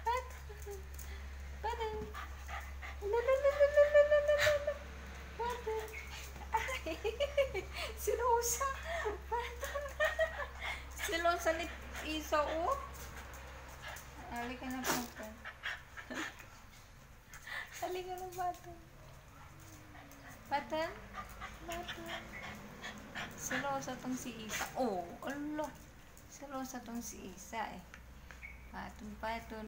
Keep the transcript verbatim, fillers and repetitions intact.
Patton. Patton. Lalalalalalala. Patton. Ay, si Rosa. Patton. Si Rosa ni Isa, oh. Halika na, Patton. Halika na, Patton. Patton. Patton. Si Rosa tong si Isa. Oh, Allah. Si Rosa tong si Isa eh. Patton, Patton.